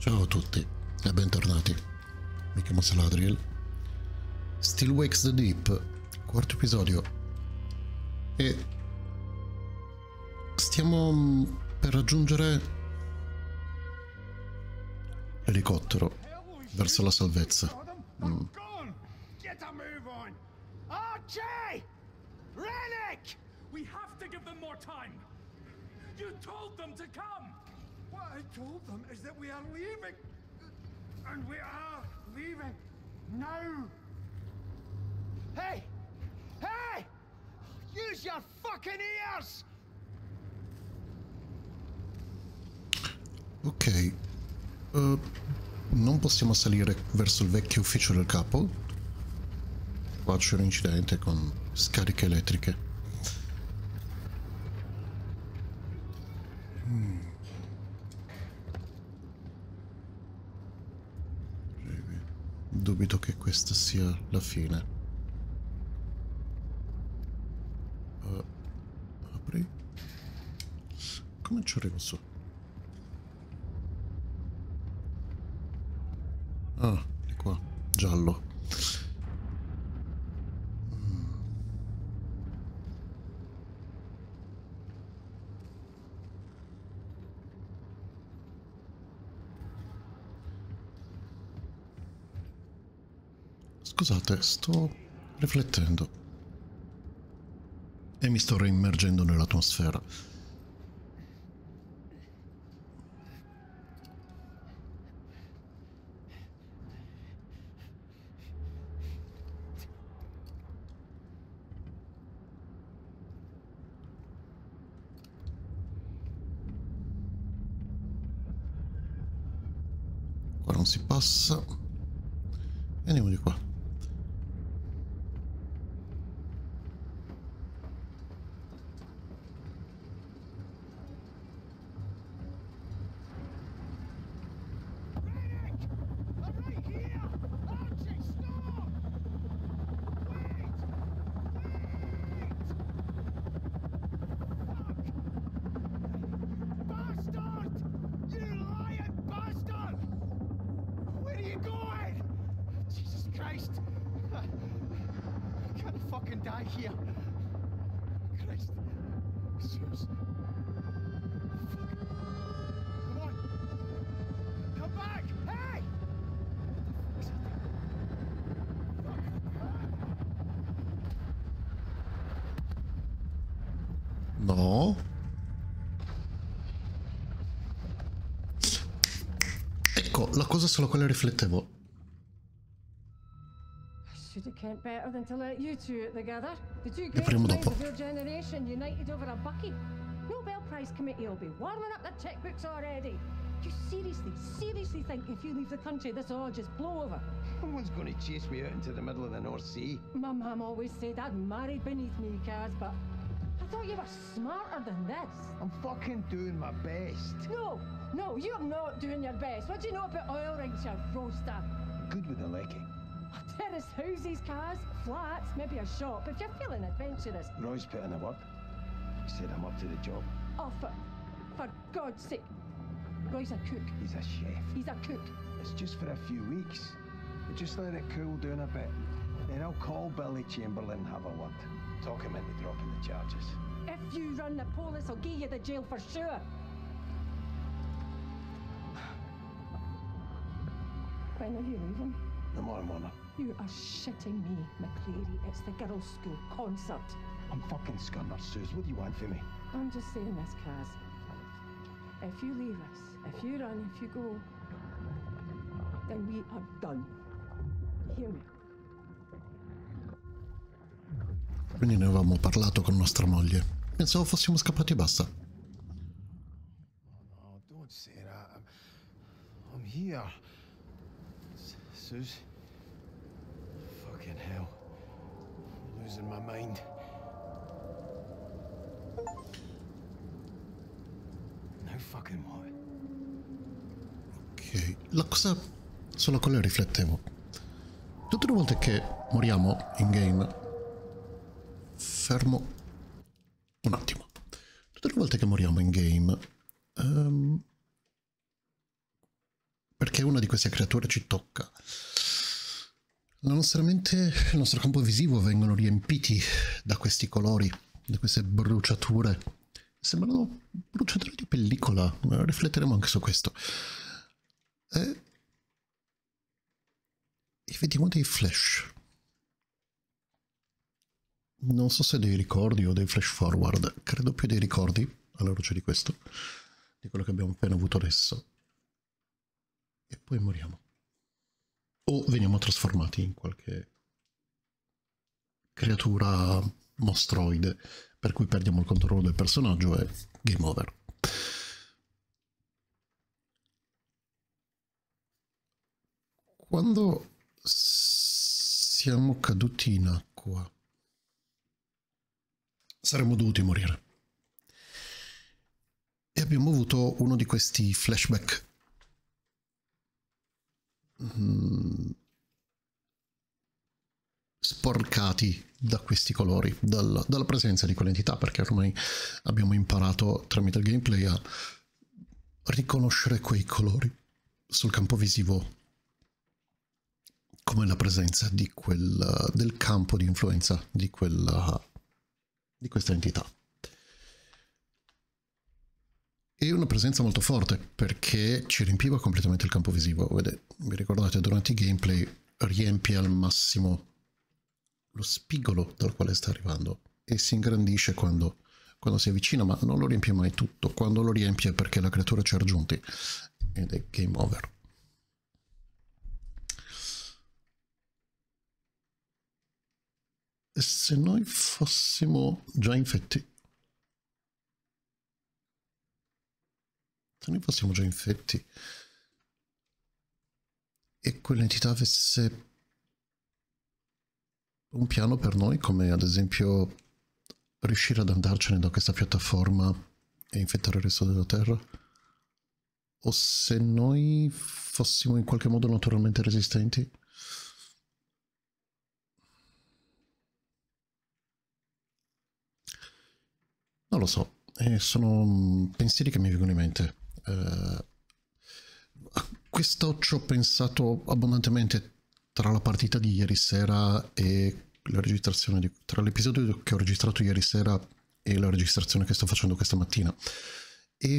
Ciao a tutti e bentornati. Mi chiamo Saladriel. Still Wakes the Deep, quarto episodio. E stiamo per raggiungere l'elicottero verso la salvezza. Get a move on! Archie! Rennick! We have to give them more time! You told them to come! What I told them is that we are leaving! And we are leaving now! Hey! Hey! Use your fucking ears! Ok. Non possiamo salire verso il vecchio ufficio del capo. Qua c'è un incidente con scariche elettriche. Dubito che questa sia la fine. Apri. Come ci arrivo su? Ah, di qua. Giallo. Scusate, sto riflettendo e mi sto reimmergendo nell'atmosfera. Qua non si passa e andiamo di qua. Here. Christ. Zeus. Fuck. Come on. Come back. Hey! No. Ecco, la cosa sulla quale riflettevo. Should have kent better than to let you two together. The two great primo minds dopo. of your generation united over a bucket. Nobel Prize committee will be warming up their checkbooks already. You seriously think if you leave the country this will all just blow over? No one's going to chase me out into the middle of the North Sea. My mum always said I'd married beneath me, Kaz, but I thought you were smarter than this. I'm fucking doing my best. No, you're not doing your best. What do you know about oil rigs, you roaster? Good with the licking. Terrace houses, cars, flats, maybe a shop, if you're feeling adventurous. Roy's put in the work. He said I'm up to the job. Oh, for God's sake. Roy's a cook. He's a chef. He's a cook. It's just for a few weeks. We just let it cool down a bit. Then I'll call Billy Chamberlain and have a word. Talk him into dropping the charges. If you run the police, I'll give you the jail for sure. When are you leaving? Tomorrow morning. You are shitting me, McCleary. It's the girls' school concert. I'm fucking scunner, Suze. What do you want from me? I'm just saying this, Kaz. If you leave us, if you run, if you go, then we are done. Hear me? Quindi ne avevamo parlato con nostra moglie. Pensavo fossimo scappati e basta. Oh, don't say that. I'm here. Suze. Fucking hell. I'm losing my mind. Now fucking what? Ok, la cosa sulla quale riflettevo. Tutte le volte che moriamo in game. Fermo un attimo. Tutte le volte che moriamo in game, perché una di queste creature ci tocca. La nostra mente, il nostro campo visivo vengono riempiti da questi colori, da queste bruciature. Sembrano bruciature di pellicola, rifletteremo anche su questo. E vediamo dei flash. Non so se dei ricordi o dei flash forward, credo più dei ricordi, alla luce di questo, di quello che abbiamo appena avuto adesso. E poi moriamo. O veniamo trasformati in qualche creatura mostroide, per cui perdiamo il controllo del personaggio e game over. Quando siamo caduti in acqua, saremmo dovuti morire. E abbiamo avuto uno di questi flashback sporcati da questi colori, dalla presenza di quell'entità, perché ormai abbiamo imparato tramite il gameplay a riconoscere quei colori sul campo visivo come la presenza di del campo di influenza di questa entità. E una presenza molto forte, perché ci riempiva completamente il campo visivo. Vi ricordate, durante i gameplay riempie al massimo lo spigolo dal quale sta arrivando e si ingrandisce quando si avvicina, ma non lo riempie mai tutto. Quando lo riempie è perché la creatura ci ha raggiunti ed è game over. E se noi fossimo già infetti? Se noi fossimo già infetti e quell'entità avesse un piano per noi, come ad esempio riuscire ad andarcene da questa piattaforma e infettare il resto della Terra, o se noi fossimo in qualche modo naturalmente resistenti? Non lo so, sono pensieri che mi vengono in mente. A questo ci ho pensato abbondantemente tra la partita di ieri sera e la registrazione tra l'episodio che ho registrato ieri sera e la registrazione che sto facendo questa mattina. È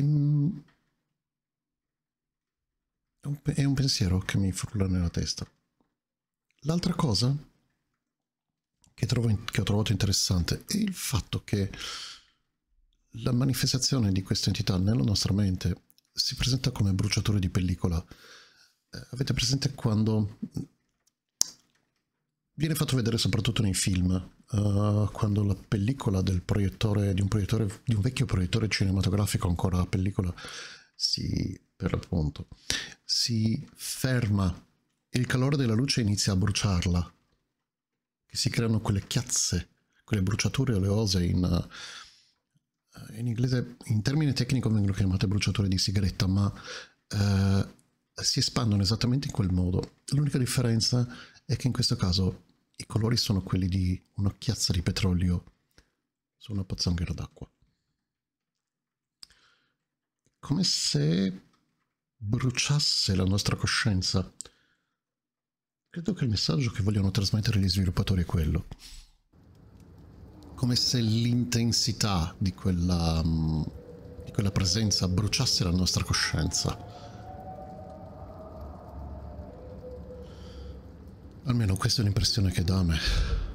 un pensiero che mi frulla nella testa. L'altra cosa che ho trovato interessante è il fatto che la manifestazione di questa entità nella nostra mente si presenta come bruciature di pellicola. Avete presente quando viene fatto vedere soprattutto nei film, quando la pellicola del proiettore, di un vecchio proiettore cinematografico ancora a pellicola, per l'appunto, si ferma e il calore della luce inizia a bruciarla, che si creano quelle chiazze, quelle bruciature oleose in inglese, in termine tecnico vengono chiamate bruciature di sigaretta, ma si espandono esattamente in quel modo. L'unica differenza è che in questo caso i colori sono quelli di una chiazza di petrolio su una pozzanghera d'acqua. Come se bruciasse la nostra coscienza. Credo che il messaggio che vogliono trasmettere gli sviluppatori è quello. Come se l'intensità di quella presenza bruciasse la nostra coscienza. Almeno questa è l'impressione che dà a me.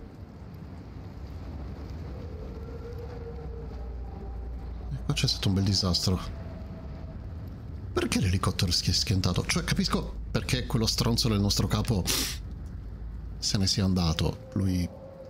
E qua c'è stato un bel disastro. Perché l'elicottero si è schiantato? Cioè, capisco perché quello stronzo del nostro capo se ne sia andato. Lui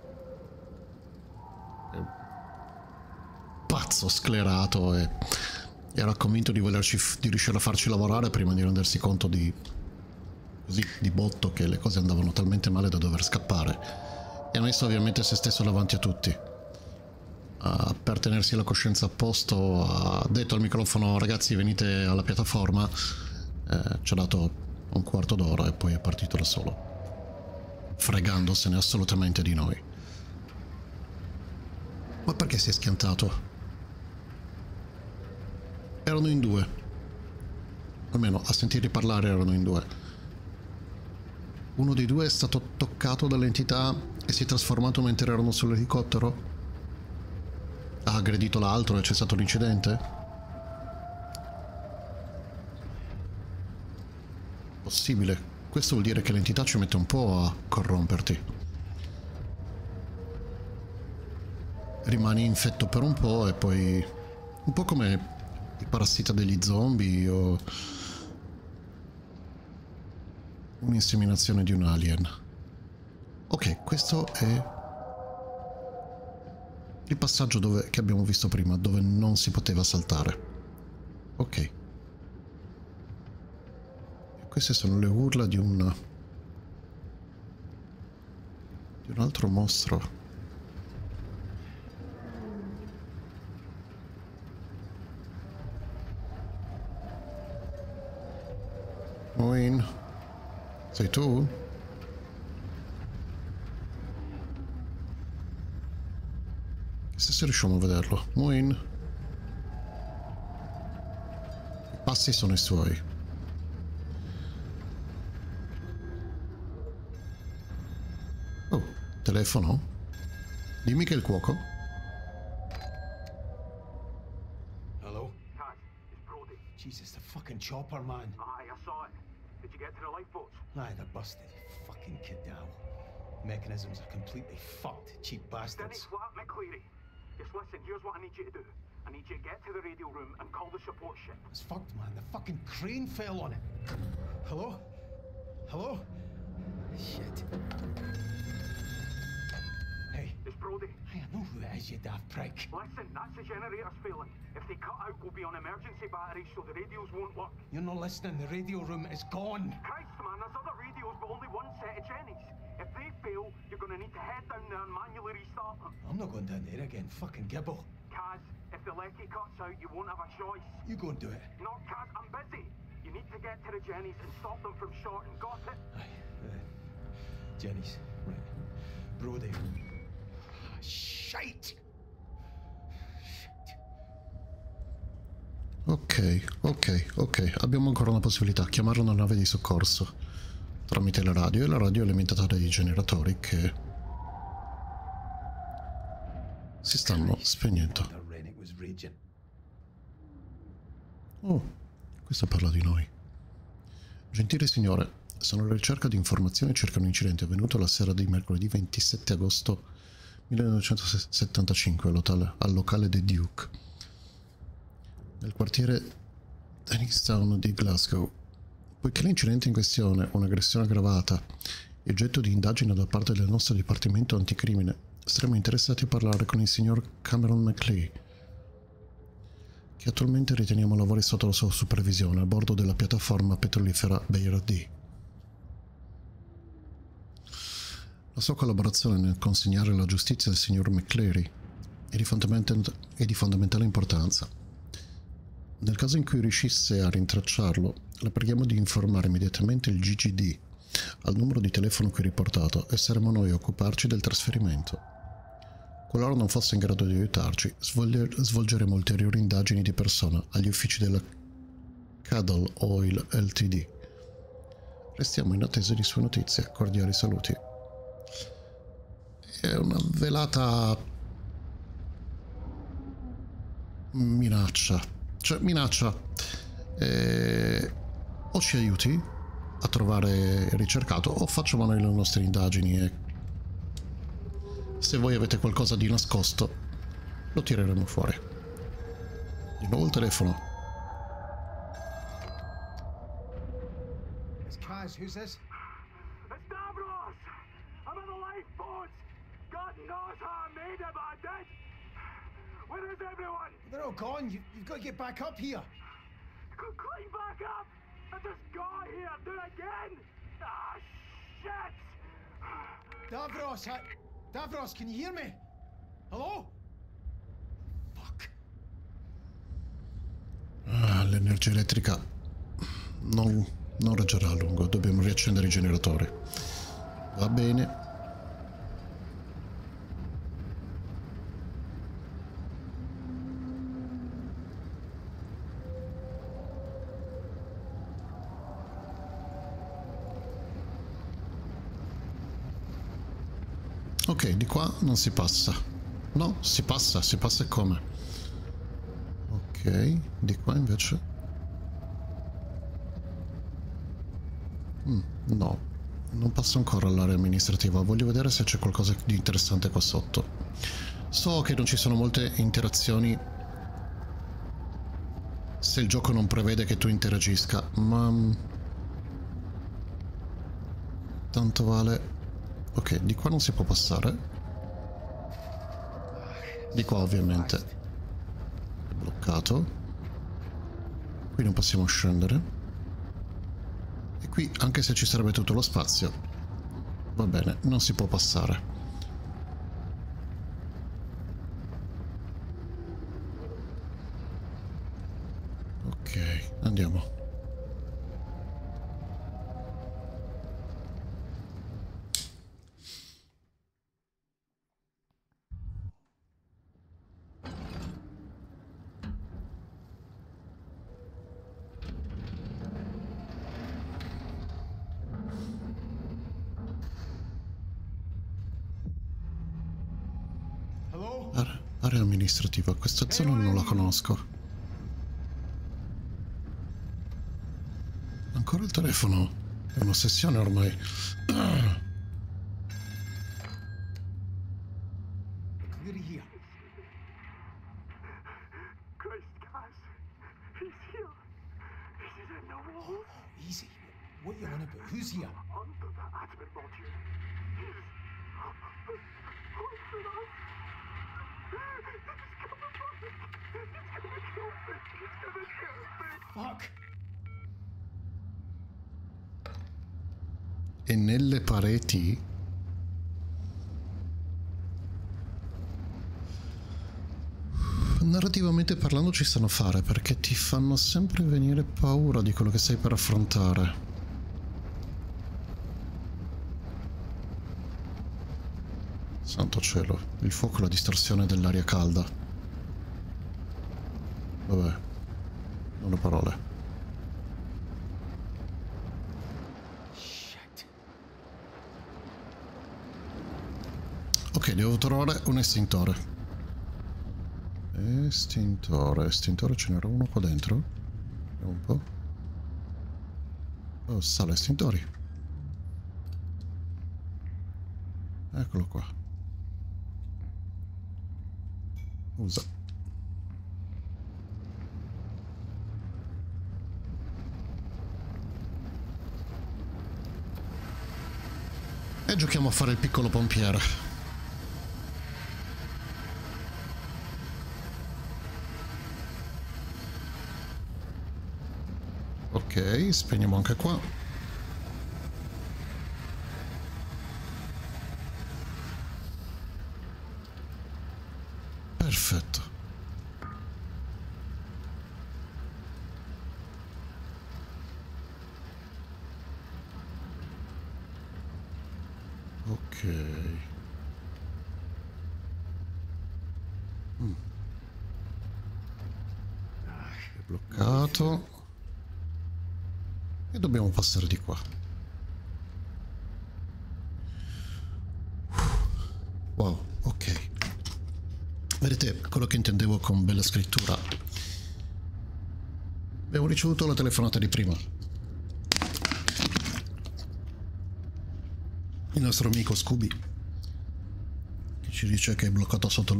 pazzo, sclerato, e era convinto di riuscire a farci lavorare prima di rendersi conto di botto che le cose andavano talmente male da dover scappare, e ha messo ovviamente se stesso davanti a tutti. Per tenersi la coscienza a posto ha detto al microfono: ragazzi, venite alla piattaforma. Ci ha dato un quarto d'ora e poi è partito da solo, fregandosene assolutamente di noi. Ma perché si è schiantato? Erano in due. Almeno a sentirli parlare erano in due. Uno dei due è stato toccato dall'entità e si è trasformato mentre erano sull'elicottero? Ha aggredito l'altro e c'è stato l'incidente? Possibile. Questo vuol dire che l'entità ci mette un po' a corromperti. Rimani infetto per un po' e poi... un po' come il parassita degli zombie o... un'inseminazione di un alien. Ok, questo è il passaggio che abbiamo visto prima, dove non si poteva saltare. Ok. E queste sono le urla di un altro mostro. Owen, sei tu? Chissà se riusciamo a vederlo. Owen. I passi sono i suoi. Oh, telefono? Dimmi che è il cuoco. Hello? Kaz, it's Brody. Jesus, the fucking chopper, man. Aye, I saw it. Did you get to the lifeboats? Aye, they're busted. Fucking Cadal. Mechanisms are completely fucked, cheap Denny bastards. Flat, McCleary. Just listen, here's what I need you to do. I need you to get to the radio room and call the support ship. It's fucked, man. The fucking crane fell on it. Hello? Hello? Shit. Hey. It's Brody. Hey, I know who it is, you daft prick. Listen, that's the generator's failing. If they cut out, we'll be on emergency batteries so the radios won't work. You're not listening. The radio room is gone. Christ, man, there's other radios, but only one set of Jennies. If they fail, you're gonna need to head down there and manually restart them. I'm not going down there again. Fucking Gibble. Kaz, if the lecky cuts out, you won't have a choice. You go and do it. No, Kaz, I'm busy. You need to get to the Jennies and stop them from shorting. Got it? Aye. Jenny's. Right. Brody. Shite! Ok. Abbiamo ancora una possibilità. Chiamare una nave di soccorso tramite la radio, e la radio è alimentata dai generatori che si stanno spegnendo. The Rennick was raging. Oh, questo parla di noi. Gentile signore, sono alla ricerca di informazioni circa un incidente avvenuto la sera di mercoledì 27 agosto 1975 al locale The Duke, nel quartiere Dennistown di Glasgow. Poiché l'incidente in questione, un'aggressione aggravata, è oggetto di indagine da parte del nostro Dipartimento Anticrimine, saremmo interessati a parlare con il signor Cameron McLeay, che attualmente riteniamo lavori sotto la sua supervisione a bordo della piattaforma petrolifera Bayard. La sua collaborazione nel consegnare alla giustizia del signor McCleary è di fondamentale importanza. Nel caso in cui riuscisse a rintracciarlo, la preghiamo di informare immediatamente il GGD al numero di telefono qui riportato e saremo noi a occuparci del trasferimento. Qualora non fosse in grado di aiutarci, svolgeremo ulteriori indagini di persona agli uffici della Cadal Oil Ltd. Restiamo in attesa di sue notizie. Cordiali saluti. È una velata minaccia. Cioè, minaccia. O ci aiuti a trovare il ricercato o facciamo noi le nostre indagini e se voi avete qualcosa di nascosto lo tireremo fuori. Di nuovo il telefono. It's Kaz. Who's this? It's Davros! I'm in the lifeboats! God knows how I made it, but I did! Where is everyone? They're all gone. You've got to get back up here. Clean back up! I just got here! Do it again! Ah, shit! Davros, Davros, can you hear me? Hello? Fuck. L'energia elettrica non reggerà a lungo. Dobbiamo riaccendere i generatori. Va bene. Ok, di qua non si passa. No, si passa e come? Ok, di qua invece... no, non passo ancora all'area amministrativa. Voglio vedere se c'è qualcosa di interessante qua sotto. So che non ci sono molte interazioni se il gioco non prevede che tu interagisca, ma... tanto vale... Ok, di qua non si può passare. Di qua ovviamente è bloccato. Qui non possiamo scendere. E qui, anche se ci sarebbe tutto lo spazio, va bene, non si può passare. Ok, andiamo. Area amministrativa, questa zona non la conosco. Ancora il telefono? È un'ossessione ormai. Cleary here. Christ, Cass. He's here. He's in the wall. Easy. What you on about? Who's here? Under the admin module. He's haunting us. Fuck! E nelle pareti narrativamente parlando ci stanno a fare, perché ti fanno sempre venire paura di quello che stai per affrontare. Santo cielo, il fuoco e la distorsione dell'aria calda. Vabbè, non ho parole. Shit. Ok, devo trovare un estintore. Estintore, ce n'era uno qua dentro? Vediamo un po'. Oh, sala estintori. Eccolo qua. Usa. E giochiamo a fare il piccolo pompiere. Ok, spegniamo anche qua. Perfetto. Ok. È bloccato. E dobbiamo passare di qua. Wow, ok. Vedete quello che intendevo con bella scrittura? Abbiamo ricevuto la telefonata di prima. Il nostro amico Scooby, che ci dice che è bloccato sotto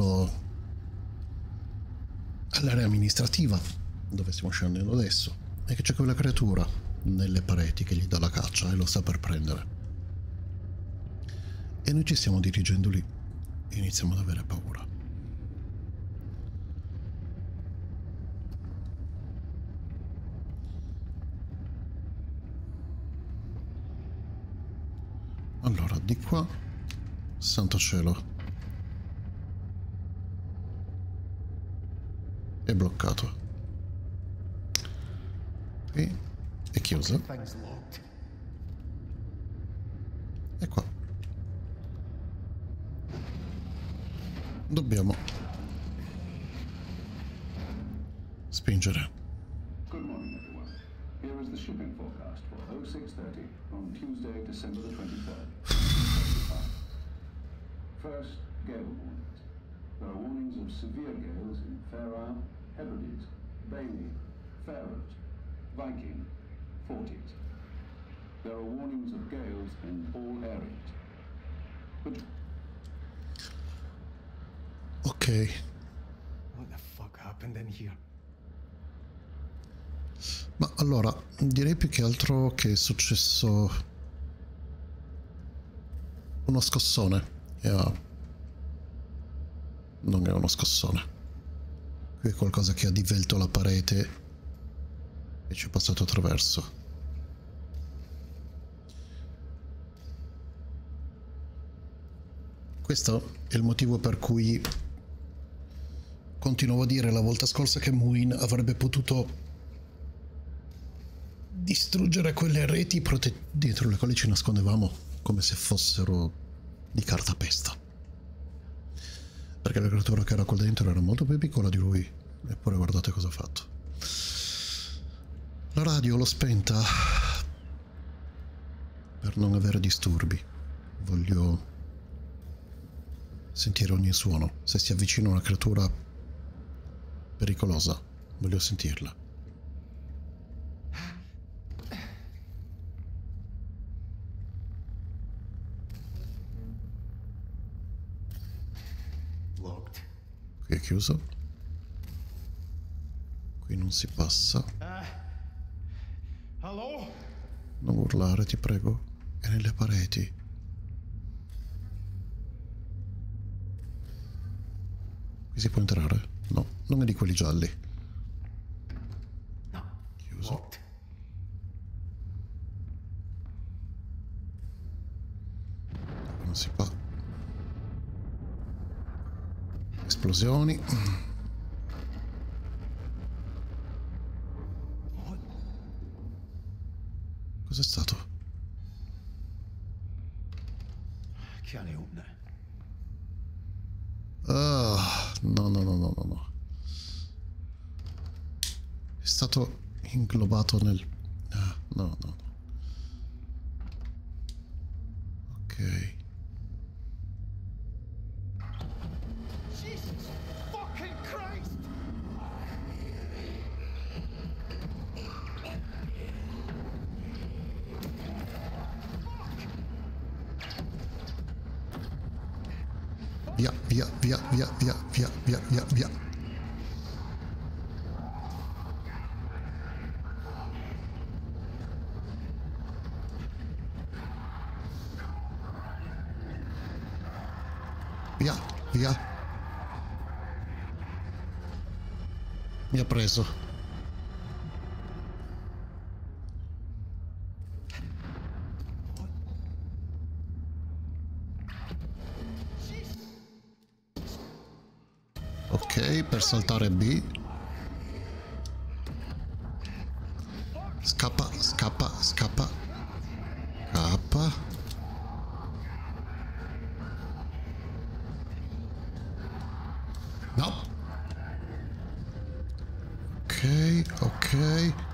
all'area amministrativa, dove stiamo scendendo adesso, e che c'è quella creatura nelle pareti che gli dà la caccia e lo sta per prendere. E noi ci stiamo dirigendo lì e iniziamo ad avere paura. Allora, di qua, santo cielo, è bloccato. Qui è chiuso. E qua. Dobbiamo spingere. Good morning, everyone. Here is the shipping forecast for 0630 on Tuesday, December the 23rd. First, gale warnings. There are warnings of severe gales in Fair Isle, Hebrides, Bailey, Faroes, Viking, Forties. There are warnings of gales in all areas. But ok. What the fuck happened in here? Ma allora, direi più che altro che è successo uno scossone. Non è uno scossone. Qui è qualcosa che ha divelto la parete e ci è passato attraverso. Questo è il motivo per cui continuavo a dire la volta scorsa che Muin avrebbe potuto distruggere quelle reti dietro le quali ci nascondevamo come se fossero di cartapesta. Perché la creatura che era qua dentro era molto più piccola di lui. Eppure guardate cosa ha fatto. La radio l'ho spenta per non avere disturbi. Voglio sentire ogni suono. Se si avvicina una creatura pericolosa, voglio sentirla. Qui è chiuso. Qui non si passa. Hello? Non urlare, ti prego. È nelle pareti. Qui si può entrare? No, non è di quelli gialli. No. Chiuso. Locked. Non si fa. Esplosioni. Cos'è stato? Can't open it. Ah, no. È stato inglobato nel... Ah, no. Ok. Jesus fucking Christ! Via. Via. Mi ha preso. Ok, per saltare B. Scappa. K. No. Ok.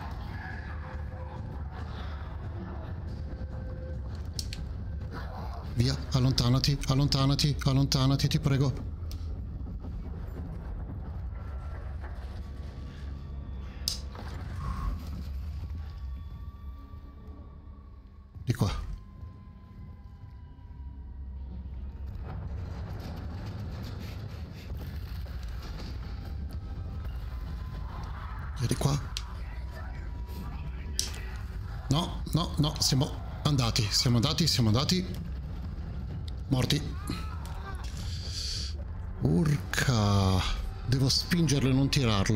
Via, allontanati, ti prego. Di qua. E di qua. No, siamo andati. Morti. Urca. Devo spingerlo e non tirarlo.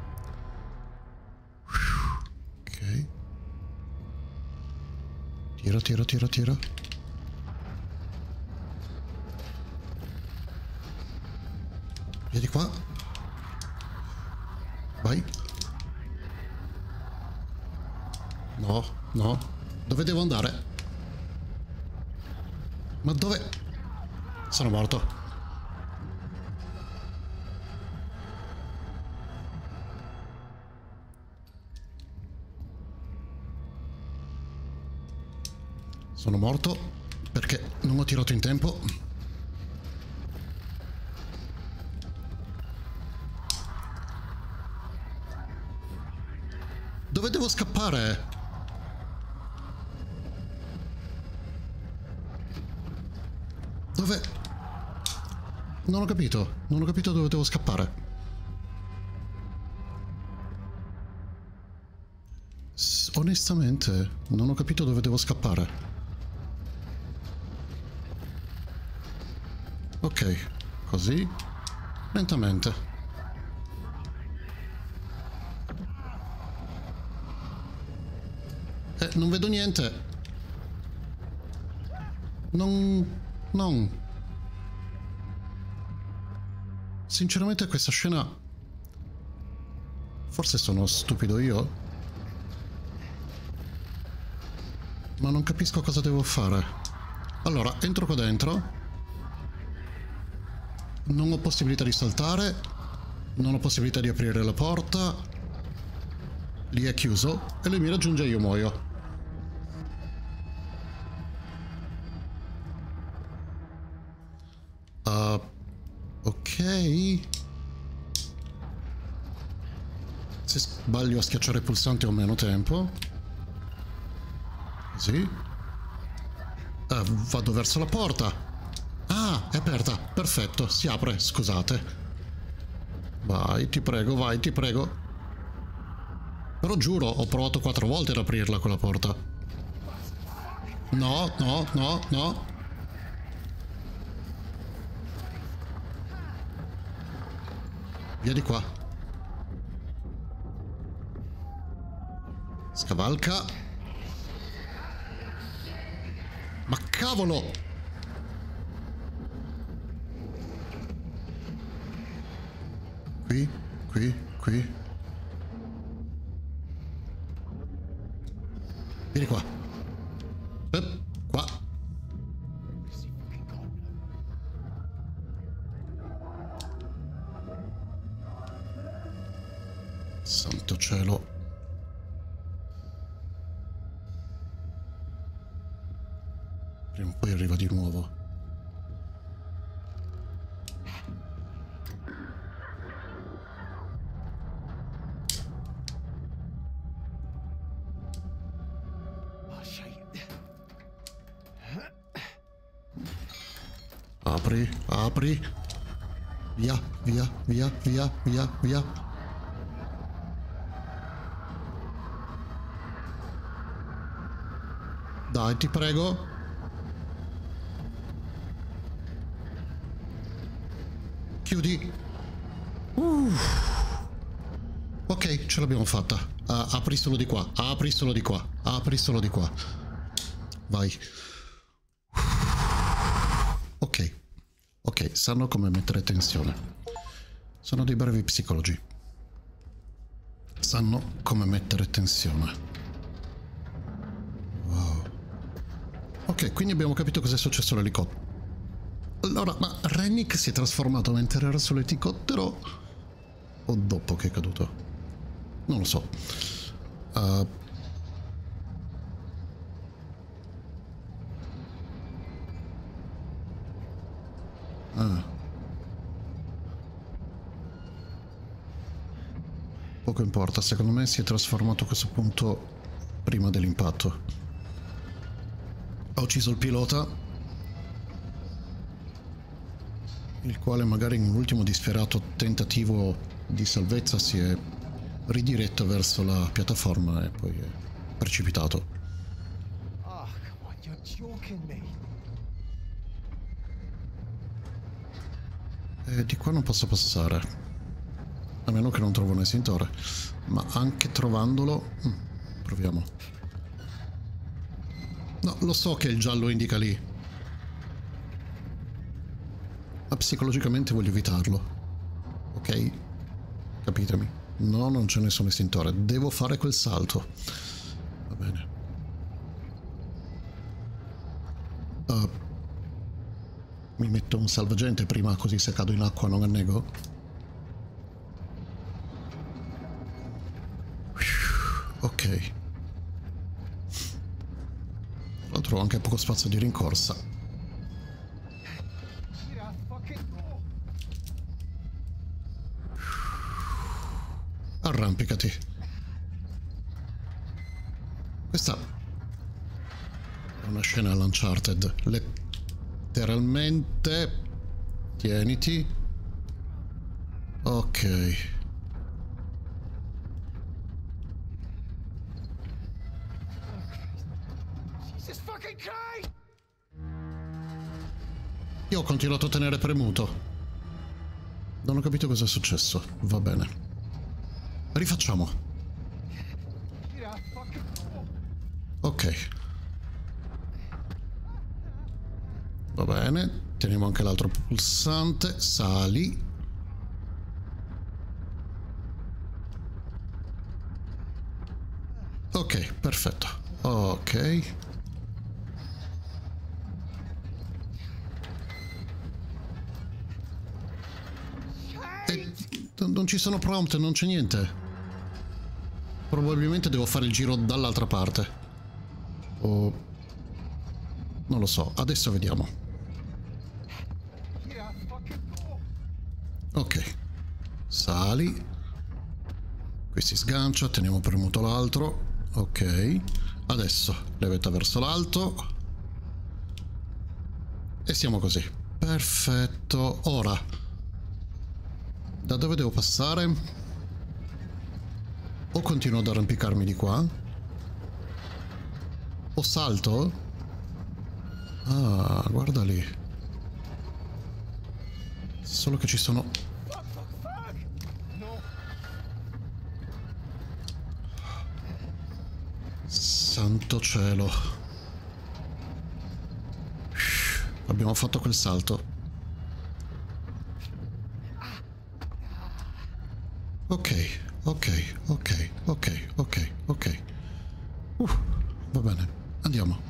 Ok. Tira. Via di qua. Vai. No. Dove devo andare? Ma dove? Sono morto. Sono morto perché non ho tirato in tempo. Dove devo scappare? Dove? Non ho capito. Non ho capito dove devo scappare. Onestamente, non ho capito dove devo scappare. Ok, così. Lentamente. Non vedo niente. Non. Sinceramente questa scena... Forse sono stupido io? Ma non capisco cosa devo fare. Allora, entro qua dentro. Non ho possibilità di saltare. Non ho possibilità di aprire la porta. Lì è chiuso. E lui mi raggiunge e io muoio. Ok. Se sbaglio a schiacciare il pulsante ho meno tempo. Così. Vado verso la porta. Ah, è aperta. Perfetto, si apre, scusate. Vai, ti prego, vai, ti prego. Però giuro, ho provato 4 volte ad aprirla quella porta. No, no, no, no. Via di qua. Scavalca. Ma cavolo! Qui. Vieni qua. Qua. Santo cielo. Prima o poi arriva di nuovo. Apri. Via. Dai, ti prego. Chiudi. Ok, ce l'abbiamo fatta. Apri solo di qua. Vai. Ok, sanno come mettere tensione. Sono dei bravi psicologi. Sanno come mettere tensione. Wow. Ok, quindi abbiamo capito cosa è successo all'elicottero. Allora, ma Rennick si è trasformato mentre era sull'elicottero o dopo che è caduto? Non lo so. Poco importa, secondo me si è trasformato a questo punto prima dell'impatto. Ha ucciso il pilota, il quale magari in un ultimo disperato tentativo di salvezza si è ridiretto verso la piattaforma e poi è precipitato. Oh, come on, you're joking me. E di qua non posso passare. A meno che non trovo un estintore. Ma anche trovandolo... proviamo. No, lo so che il giallo indica lì. Ma psicologicamente voglio evitarlo. Ok? Capitemi. No, non c'è nessun estintore. Devo fare quel salto. Va bene. Mi metto un salvagente prima, così se cado in acqua non annego. Ok. Tra l'altro ho anche poco spazio di rincorsa. Arrampicati. Questa è una scena all'Uncharted. Letteralmente. Tieniti. Ok. Jesus fucking Christ! Io ho continuato a tenere premuto. Non ho capito cosa è successo. Va bene. Rifacciamo. Ok. Va bene. Teniamo anche l'altro pulsante. Sali. Ok, perfetto. Ok. Non ci sono prompt, non c'è niente. Probabilmente devo fare il giro dall'altra parte. O... non lo so, adesso vediamo. Ok. Sali. Qui si sgancia, teniamo premuto l'altro. Ok. Adesso levetta verso l'alto. E siamo così. Perfetto. Ora... da dove devo passare? O continuo ad arrampicarmi di qua? O salto? Ah, guarda lì. Solo che ci sono... Santo cielo. Abbiamo fatto quel salto. Ok, ok, ok, ok, ok, ok. Va bene, andiamo.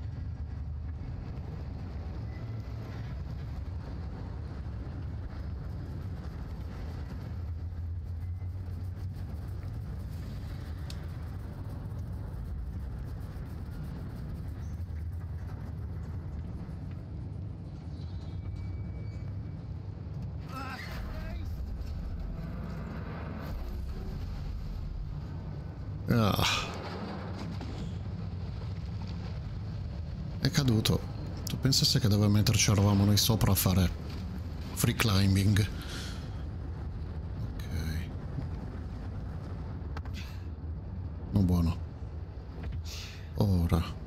Ah. È caduto. Tu pensasse che doveva metterci eravamo noi sopra a fare free climbing. Ok. Non buono. Ora.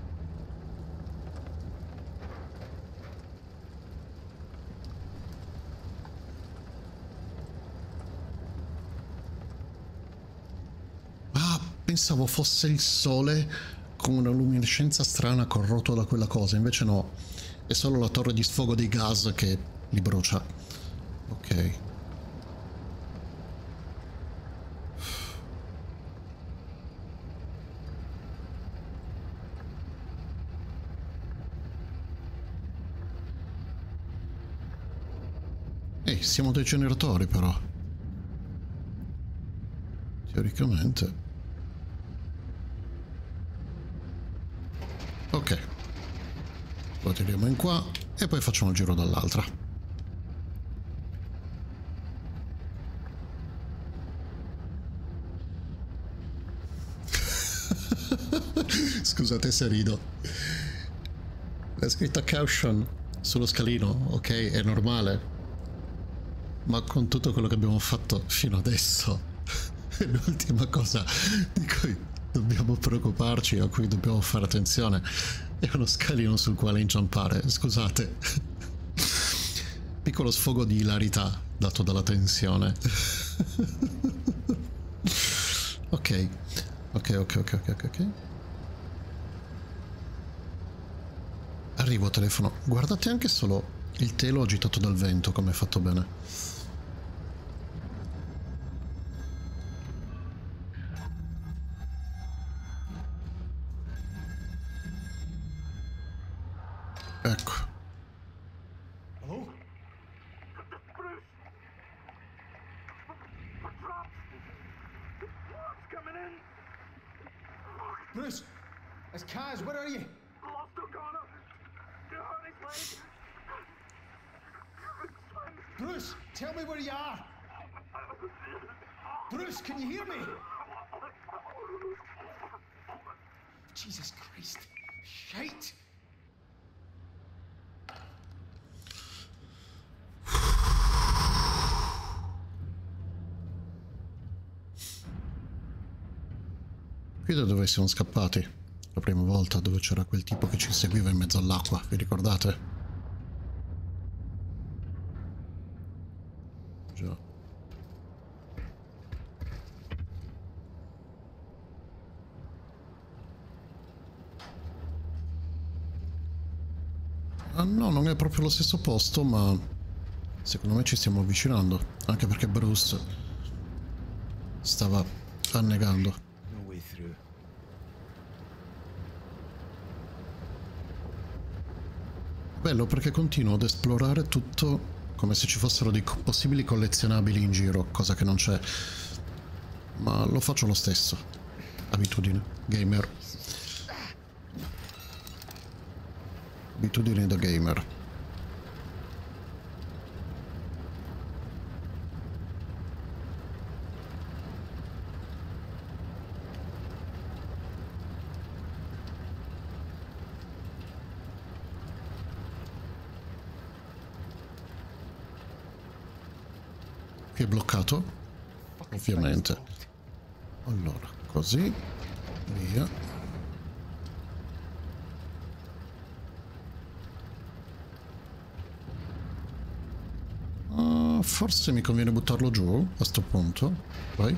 Pensavo fosse il sole con una luminescenza strana corrotto da quella cosa, invece no, è solo la torre di sfogo dei gas che li brucia. Ok. Ehi, siamo dei generatori però. Teoricamente. Ok, lo tiriamo in qua e poi facciamo il giro dall'altra. Scusate se rido. La scritta caution sullo scalino, ok, è normale, ma con tutto quello che abbiamo fatto fino adesso è l'ultima cosa di cui dobbiamo preoccuparci, a cui dobbiamo fare attenzione. È uno scalino sul quale inciampare, scusate. Piccolo sfogo di ilarità dato dalla tensione. Ok. Ok. Arrivo, telefono. Guardate anche solo il telo agitato dal vento, come è fatto bene. Ecco. Hello? Bruce! We're trapped! What's coming in? Bruce! It's Kaz, where are you? Lost O'Connor! You hurt his leg! Bruce, tell me where you are! Bruce, can you hear me? Jesus Christ. Shite. Qui da dove siamo scappati? La prima volta, dove c'era quel tipo che ci seguiva in mezzo all'acqua, vi ricordate? Già. Ah no, non è proprio lo stesso posto, ma secondo me ci stiamo avvicinando, anche perché Bruce stava annegando. No way through. Bello perché continuo ad esplorare tutto come se ci fossero dei possibili collezionabili in giro, cosa che non c'è. Ma lo faccio lo stesso. Abitudine. Gamer. Abitudini da gamer. Qui è bloccato? Ovviamente. Allora, così. Via. Forse mi conviene buttarlo giù a sto punto. Vai.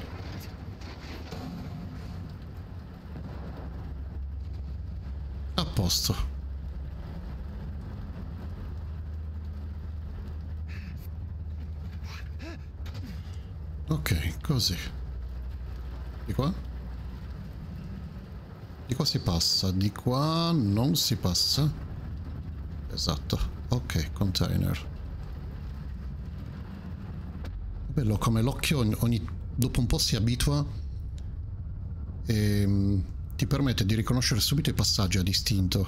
A posto. Ok, così. Di qua? Di qua si passa, di qua non si passa. Esatto. Ok, container. Bello come l'occhio dopo un po' si abitua e ti permette di riconoscere subito i passaggi a distinto,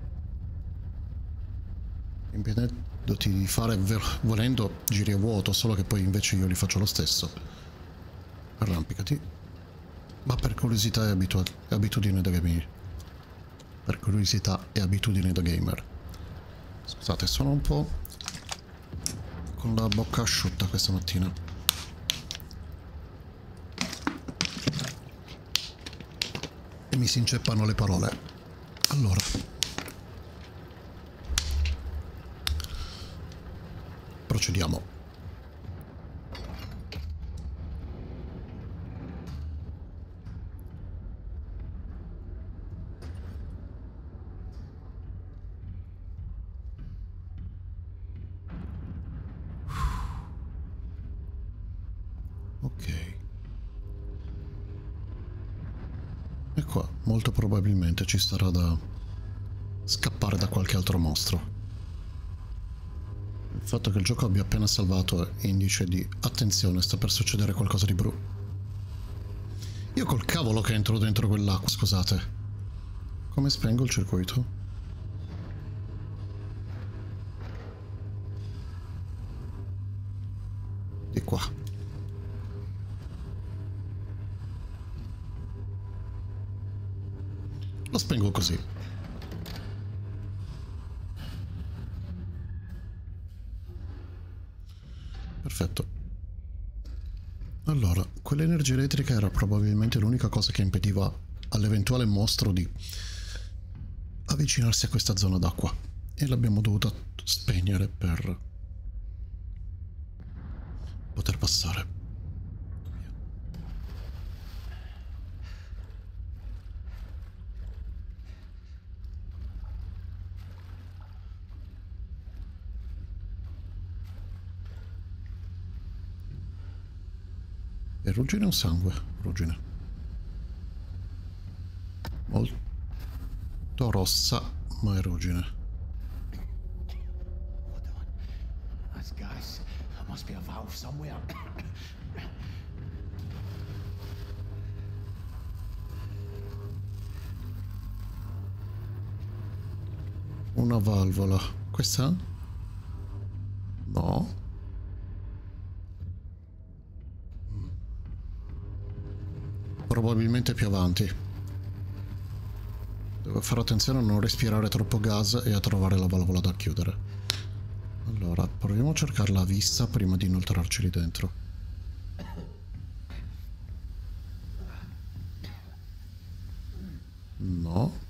impedendoti di fare volendo giri a vuoto, solo che poi invece io li faccio lo stesso. Arrampicati. Ma per curiosità e abitudine da gamer. Per curiosità e abitudine da gamer. Scusate, sono un po' con la bocca asciutta questa mattina. E mi si inceppano le parole. Allora. Procediamo. Ok. E qua molto probabilmente ci sarà da scappare da qualche altro mostro. Il fatto che il gioco abbia appena salvato è indice di attenzione, sta per succedere qualcosa di bru. Io col cavolo che entro dentro quell'acqua, scusate. Come spengo il circuito? Di qua. Lo spengo così. Perfetto. Allora, quell'energia elettrica era probabilmente l'unica cosa che impediva all'eventuale mostro di avvicinarsi a questa zona d'acqua. E l'abbiamo dovuta spegnere per poter passare. E ruggine o sangue? Ruggine. Molto rossa, ma è ruggine. Hold on. That's gas. There must be a valve somewhere. Una valvola. Questa? No. Probabilmente più avanti. Devo fare attenzione a non respirare troppo gas e a trovare la valvola da chiudere. Allora, proviamo a cercarla a vista prima di inoltrarci lì dentro. No.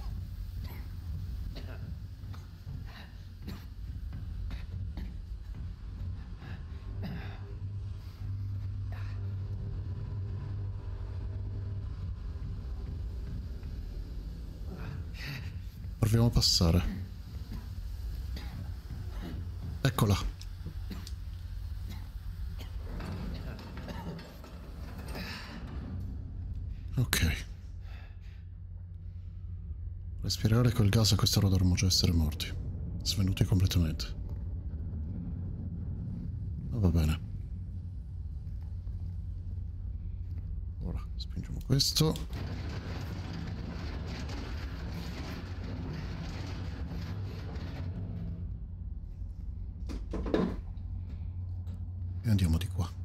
Proviamo a passare. Eccola. Ok. Respirare quel gas a quest'ora dovremmo già essere morti. Svenuti completamente. Ma va bene. Ora spingiamo questo. E andiamo di qua.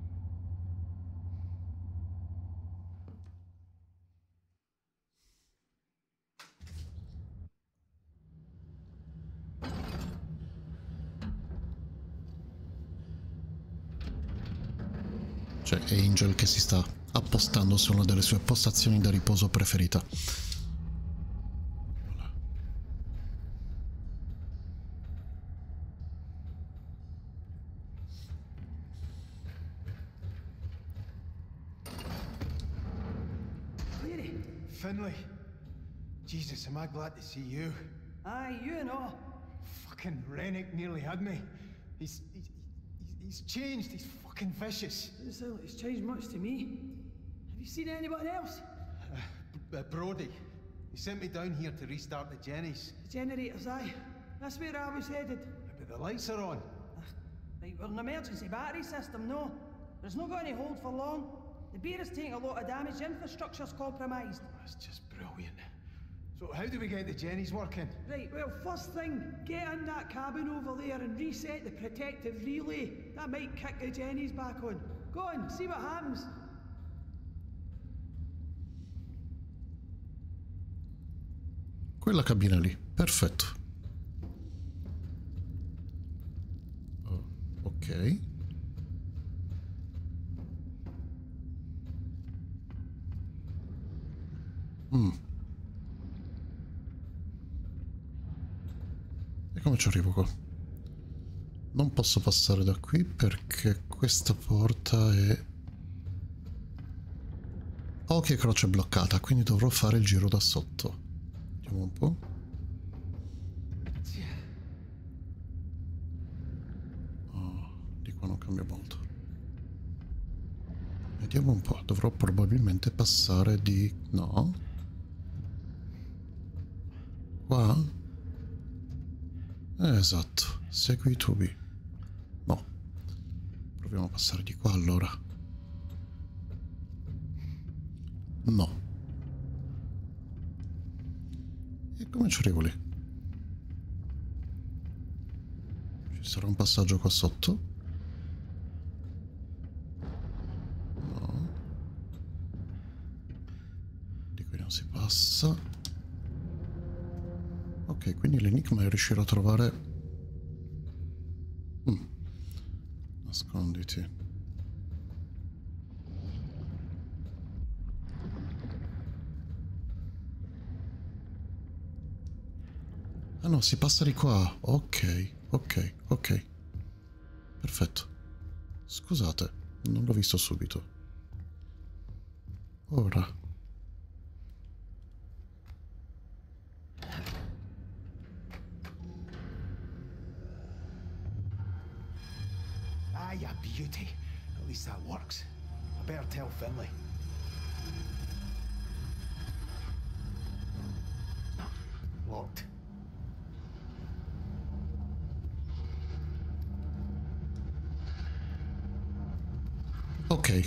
C'è Angel che si sta appostando su una delle sue postazioni da riposo preferita. Finlay. Jesus, am I glad to see you. Aye, you and all. Fucking Rennick nearly had me. He's changed. He's fucking vicious. Doesn't sound like it's changed much to me. Have you seen anyone else? Brody. He sent me down here to restart the Jennies. The generators, aye. That's where I was headed. But the lights are on. Right, we're an emergency battery system, no. There's not got any hold for long. The beer is taking a lot of damage, infrastructure's compromised. That's just brilliant. So how do we get the Jennies working? Right, well, first thing, get in that cabin over there and reset the protective relay. That might kick the Jennies back on. Go on, see what happens. Quella cabina lì, perfetto. Ok. E come ci arrivo qua? Non posso passare da qui perché questa porta è... Ok, croce è bloccata, quindi dovrò fare il giro da sotto. Vediamo un po'. Oh, di qua non cambia molto. Vediamo un po', dovrò probabilmente passare di... No? Qua? Esatto, segui i tubi. No. Proviamo a passare di qua allora. No. E come ci arrivo lì? Ci sarà un passaggio qua sotto? No. Di qui non si passa. Ok, quindi l'enigma è riuscire a trovare... Nasconditi. Ah no, si passa di qua. Ok, ok, ok. Perfetto. Scusate, non l'ho visto subito. Ora... Ah, you beauty. At least that works. I better tell Finlay. Locked. Ok.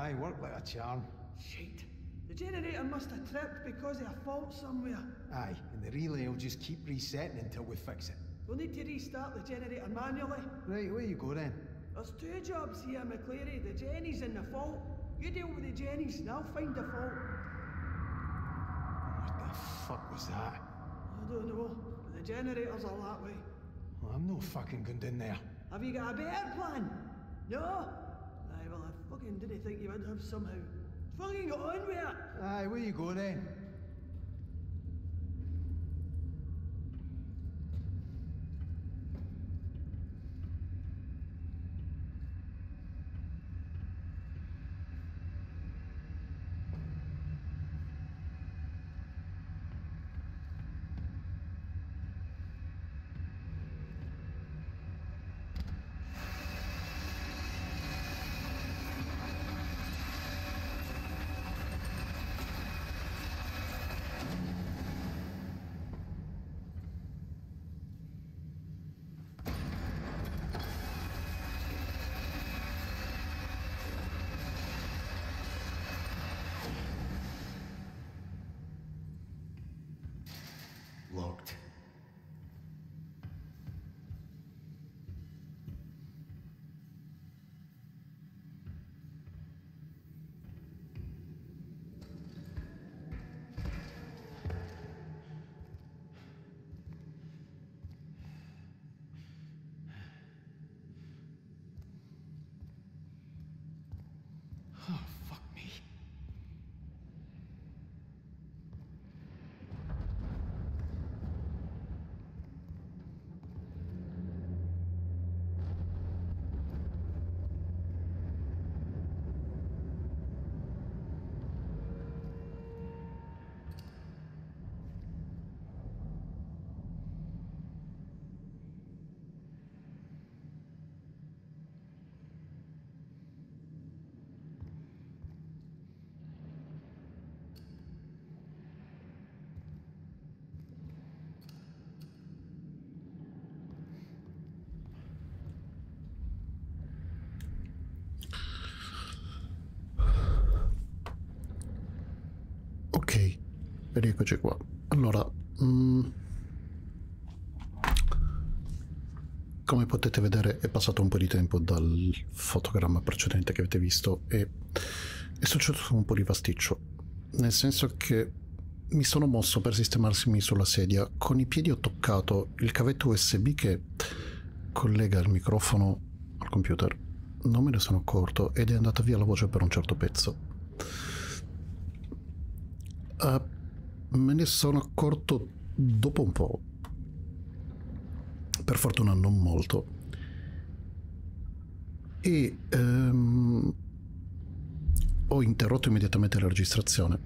Aye, worked like a charm. Shite. The generator must have tripped because of a fault somewhere. Aye, and the relay will just keep resetting until we fix it. We'll need to restart the generator manually. Right, where you go then? There's two jobs here, McCleary. The Jenny's and the fault. You deal with the Jenny's and I'll find the fault. What the fuck was that? I don't know, but the generator's all that way. Well, I'm no fucking going in there. Have you got a better plan? No? Aye, well, I fucking didn't think you would have somehow. Fucking get on with it! Aye, where you go then? Locked. Oh, fuck me. Ok, rieccoci qua. Allora, come potete vedere è passato un po' di tempo dal fotogramma precedente che avete visto e è successo un po' di pasticcio, nel senso che mi sono mosso per sistemarmi sulla sedia, con i piedi ho toccato il cavetto USB che collega il microfono al computer, non me ne sono accorto ed è andata via la voce per un certo pezzo. Me ne sono accorto dopo un po', per fortuna non molto, e ho interrotto immediatamente la registrazione.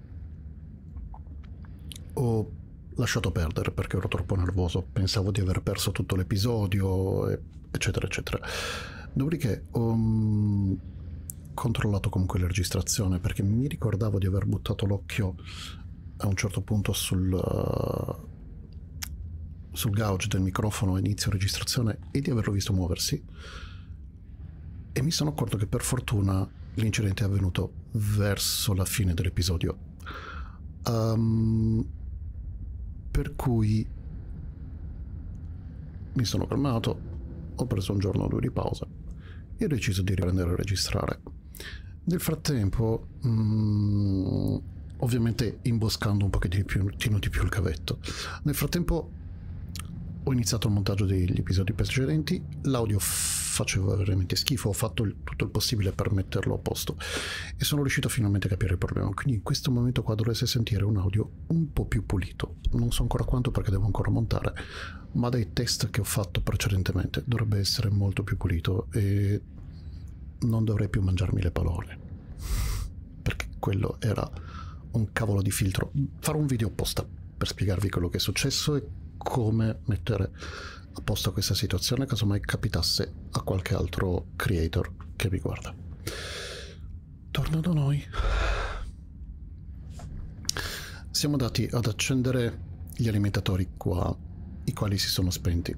Ho lasciato perdere perché ero troppo nervoso, pensavo di aver perso tutto l'episodio, eccetera eccetera. Dopodiché ho controllato comunque la registrazione perché mi ricordavo di aver buttato l'occhio a un certo punto sul gauge del microfono a inizio registrazione e di averlo visto muoversi, e mi sono accorto che per fortuna l'incidente è avvenuto verso la fine dell'episodio, per cui mi sono calmato, ho preso un giorno o due di pausa e ho deciso di riprendere a registrare. Nel frattempo ovviamente imboscando un pochettino di più il cavetto. Nel frattempo ho iniziato il montaggio degli episodi precedenti, l'audio faceva veramente schifo, ho fatto tutto il possibile per metterlo a posto e sono riuscito finalmente a capire il problema, quindi in questo momento qua dovreste sentire un audio un po' più pulito. Non so ancora quanto perché devo ancora montare, ma dai test che ho fatto precedentemente dovrebbe essere molto più pulito e non dovrei più mangiarmi le parole, perché quello era un cavolo di filtro. Farò un video apposta per spiegarvi quello che è successo e come mettere a posto questa situazione casomai capitasse a qualche altro creator che mi guarda. Torno da noi. Siamo andati ad accendere gli alimentatori qua, i quali si sono spenti.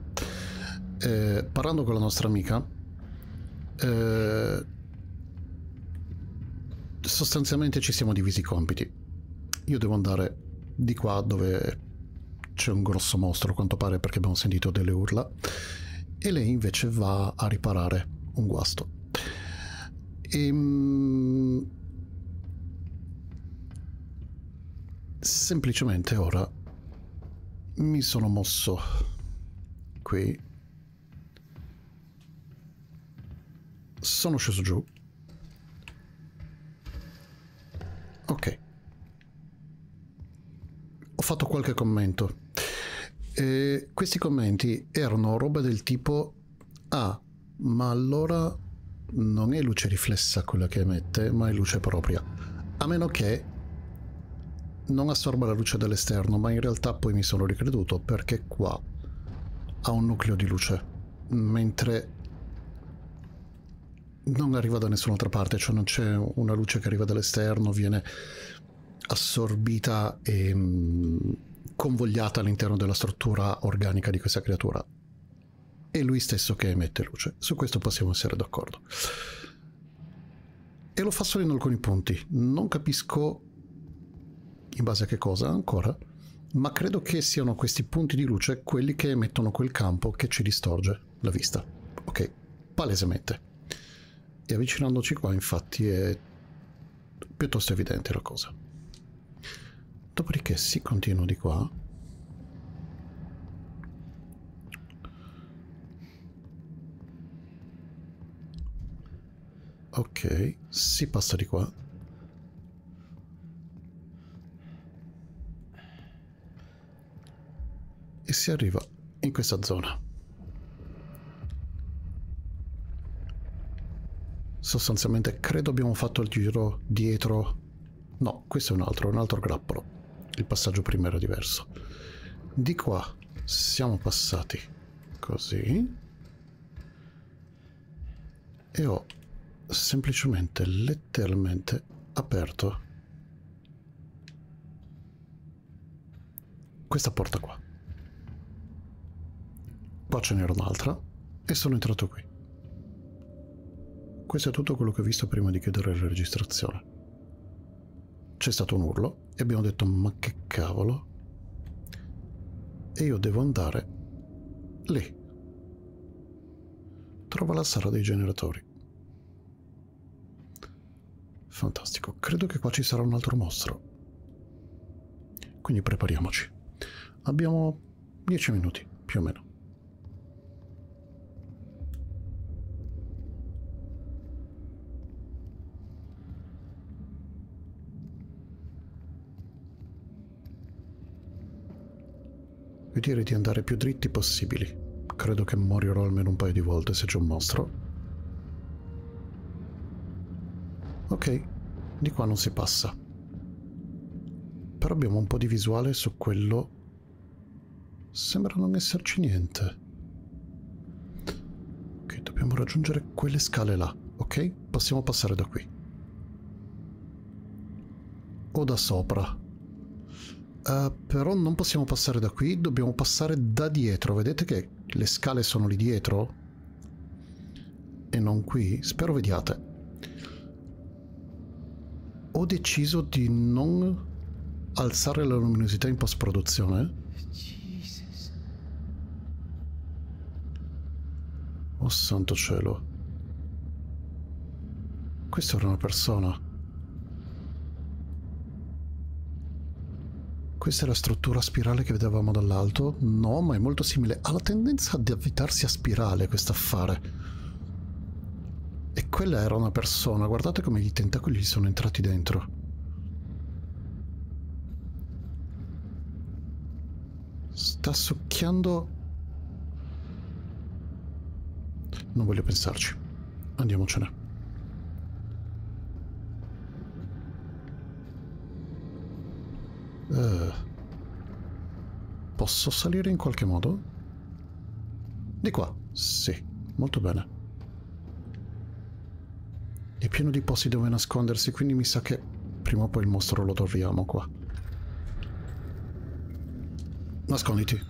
Parlando con la nostra amica, sostanzialmente ci siamo divisi i compiti. Io devo andare di qua dove c'è un grosso mostro, a quanto pare, perché abbiamo sentito delle urla, e lei invece va a riparare un guasto. Semplicemente ora mi sono mosso qui, sono sceso giù, ok, ho fatto qualche commento. Questi commenti erano roba del tipo: ah, ma allora non è luce riflessa quella che emette, ma è luce propria, a meno che non assorba la luce dall'esterno. Ma in realtà poi mi sono ricreduto, perché qua ha un nucleo di luce, mentre non arriva da nessun'altra parte, cioè non c'è una luce che arriva dall'esterno, viene assorbita e convogliata all'interno della struttura organica di questa creatura. È lui stesso che emette luce, su questo possiamo essere d'accordo. E lo fa solo in alcuni punti, non capisco in base a che cosa ancora, ma credo che siano questi punti di luce quelli che emettono quel campo che ci distorce la vista. Ok, palesemente. E avvicinandoci qua, infatti, è piuttosto evidente la cosa. Dopodiché si continua di qua. Ok, si passa di qua. E si arriva in questa zona. Sostanzialmente credo abbiamo fatto il giro dietro. No, questo è un altro grappolo. Il passaggio prima era diverso. Di qua siamo passati così. E ho semplicemente, letteralmente aperto questa porta qua. Qua ce n'era un'altra e sono entrato qui. Questo è tutto quello che ho visto prima di chiudere la registrazione. C'è stato un urlo e abbiamo detto: ma che cavolo? E io devo andare lì. Trova la sala dei generatori. Fantastico. Credo che qua ci sarà un altro mostro. Quindi prepariamoci. Abbiamo 10 minuti, più o meno. Io direi di andare più dritti possibili. Credo che morirò almeno un paio di volte se c'è un mostro. Ok, di qua non si passa. Però abbiamo un po' di visuale su quello. Sembra non esserci niente. Ok, dobbiamo raggiungere quelle scale là. Ok, possiamo passare da qui. O da sopra. Però non possiamo passare da qui, dobbiamo passare da dietro. Vedete che le scale sono lì dietro? E non qui? Spero vediate. Ho deciso di non alzare la luminosità in post-produzione. Oh santo cielo. Questa era una persona. Questa è la struttura a spirale che vedevamo dall'alto? No, ma è molto simile. Ha la tendenza ad avvitarsi a spirale questo affare. E quella era una persona. Guardate come i tentacoli gli sono entrati dentro. Sta succhiando. Non voglio pensarci. Andiamocene. Posso salire in qualche modo? Di qua? Sì, molto bene. È pieno di posti dove nascondersi, quindi mi sa che prima o poi il mostro lo troviamo qua. Nasconditi.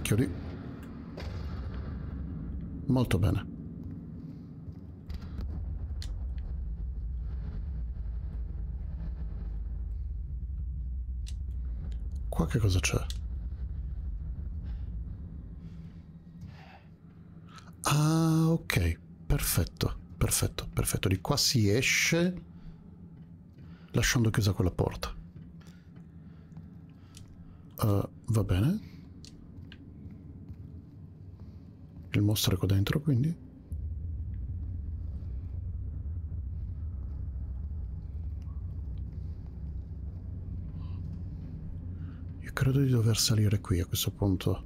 Chiudi. Molto bene. Qua che cosa c'è? Ah, ok. Perfetto, perfetto, perfetto. Di qua si esce lasciando chiusa quella porta. Va bene. Il mostro è qua dentro, quindi. Io credo di dover salire qui a questo punto.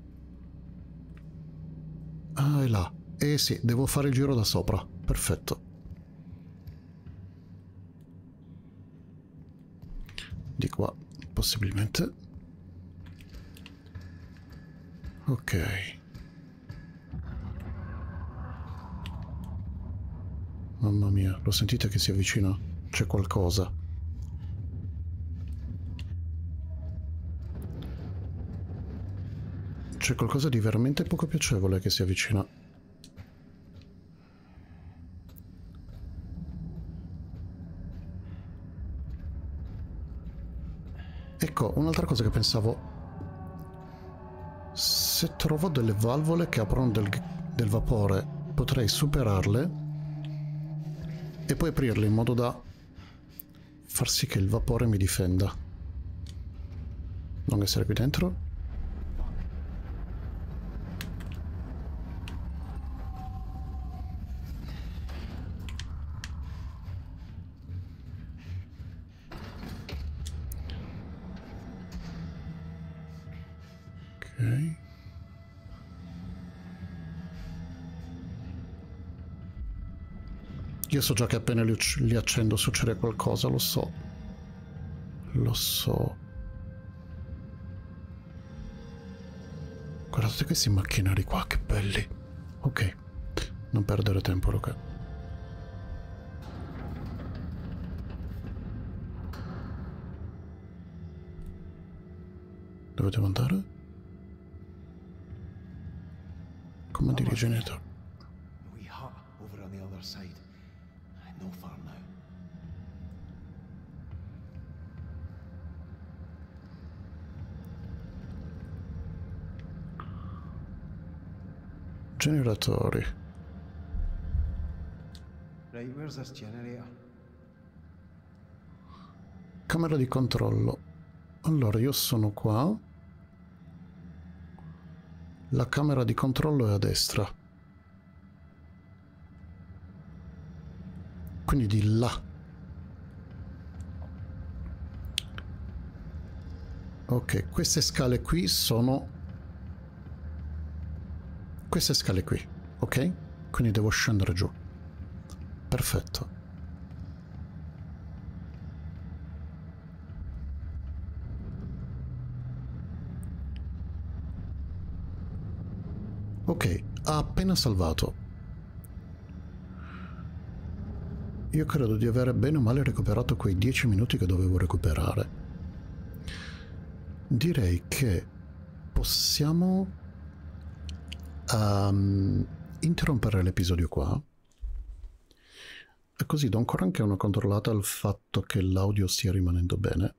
Ah, è là. Eh sì, devo fare il giro da sopra. Perfetto. Di qua, possibilmente. Ok. Mamma mia, lo sentite che si avvicina? C'è qualcosa. C'è qualcosa di veramente poco piacevole che si avvicina. Ecco, un'altra cosa che pensavo. Se trovo delle valvole che aprono del vapore, potrei superarle e poi aprirle in modo da far sì che il vapore mi difenda. Non essere qui dentro. Ok. Io so già che appena li accendo succede qualcosa, lo so. Lo so. Guardate questi macchinari qua, che belli. Ok. Non perdere tempo, Luca. Dove devo andare? Comandi di generator. We hut over on the other side. No far now. Generatori. Right, where's this generator? Camera di controllo. Allora, io sono qua. La camera di controllo è a destra. Quindi di là. Ok, queste scale qui sono... Queste scale qui, ok? Quindi devo scendere giù. Perfetto. Ok, ha appena salvato. Io credo di avere bene o male recuperato quei 10 minuti che dovevo recuperare. Direi che possiamo interrompere l'episodio qua. E così do ancora anche una controllata al fatto che l'audio stia rimanendo bene.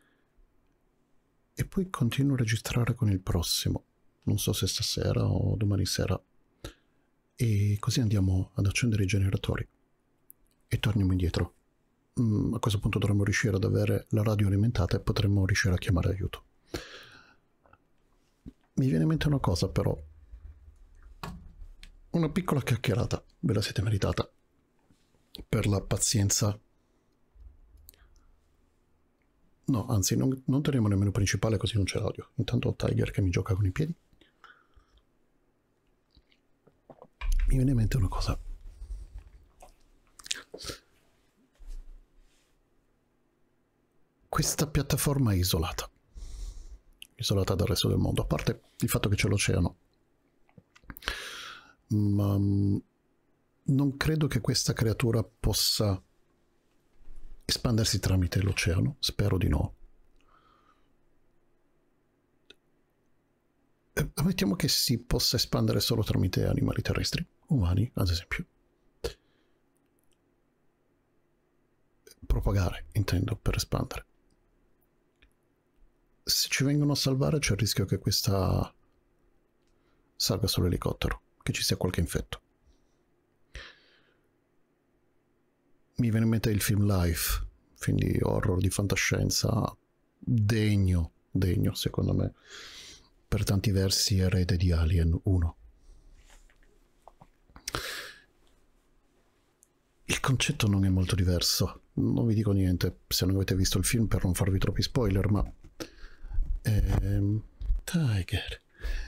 E poi continuo a registrare con il prossimo. Non so se stasera o domani sera. E così andiamo ad accendere i generatori. E torniamo indietro. A questo punto dovremmo riuscire ad avere la radio alimentata e potremmo riuscire a chiamare aiuto. Mi viene in mente una cosa però. Una piccola chiacchierata. Ve la siete meritata. Per la pazienza. No, anzi, non teniamo il menu principale così non c'è l'audio. Intanto ho Tiger che mi gioca con i piedi. Mi viene in mente una cosa. Questa piattaforma è isolata dal resto del mondo, a parte il fatto che c'è l'oceano, ma non credo che questa creatura possa espandersi tramite l'oceano, spero di no. Ammettiamo che si possa espandere solo tramite animali terrestri, umani ad esempio. Propagare, intendo, per espandere. Se ci vengono a salvare c'è il rischio che questa salga sull'elicottero, che ci sia qualche infetto. Mi viene in mente il film Life, film di horror, di fantascienza, degno secondo me, per tanti versi erede di Alien 1. Il concetto non è molto diverso, non vi dico niente se non avete visto il film per non farvi troppi spoiler, ma Tiger,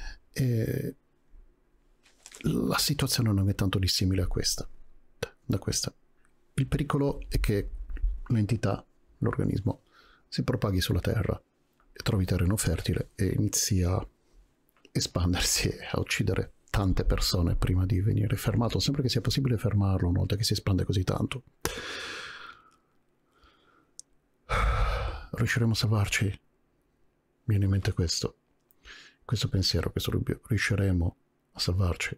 la situazione non è tanto dissimile a questa, da questa. Il pericolo è che l'entità, l'organismo, si propaghi sulla Terra e trovi terreno fertile e inizi a espandersi e a uccidere tante persone prima di venire fermato, sempre che sia possibile fermarlo una volta che si espande così tanto. Riusciremo a salvarci? Viene in mente questo pensiero, questo dubbio. Riusciremo a salvarci?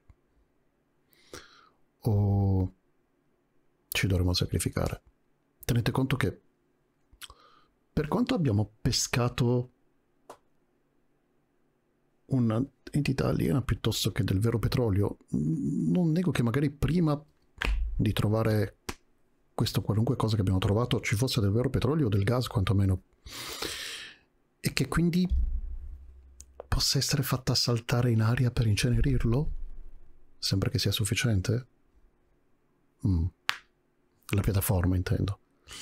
O ci dovremo sacrificare? Tenete conto che per quanto abbiamo pescato un'entità aliena piuttosto che del vero petrolio, non nego che magari prima di trovare questo qualunque cosa che abbiamo trovato ci fosse del vero petrolio o del gas quantomeno, e che quindi possa essere fatta saltare in aria per incenerirlo? Sembra che sia sufficiente? La piattaforma, intendo.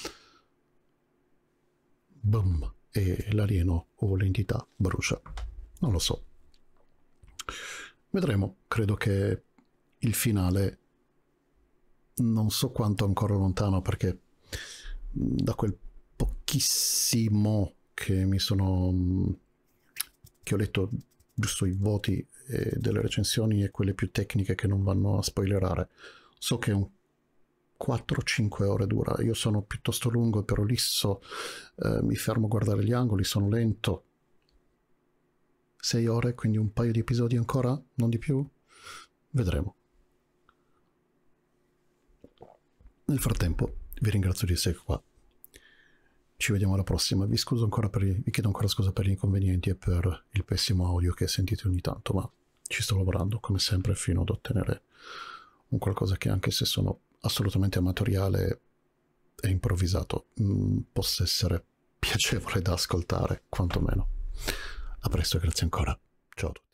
Boom, e l'alieno o l'entità brucia. Non lo so. Vedremo. Credo che il finale non so quanto ancora lontano, perché da quel pochissimo che ho letto giusto i voti delle recensioni e quelle più tecniche che non vanno a spoilerare, so che un 4-5 ore dura. Io sono piuttosto lungo e prolisso, mi fermo a guardare gli angoli, sono lento. 6 ore, quindi un paio di episodi ancora, non di più? Vedremo. Nel frattempo vi ringrazio di essere qua. Ci vediamo alla prossima. Vi chiedo ancora scusa per gli inconvenienti e per il pessimo audio che sentite ogni tanto, ma ci sto lavorando come sempre fino ad ottenere un qualcosa che, anche se sono assolutamente amatoriale e improvvisato, possa essere piacevole da ascoltare, quantomeno. A presto e grazie ancora. Ciao a tutti.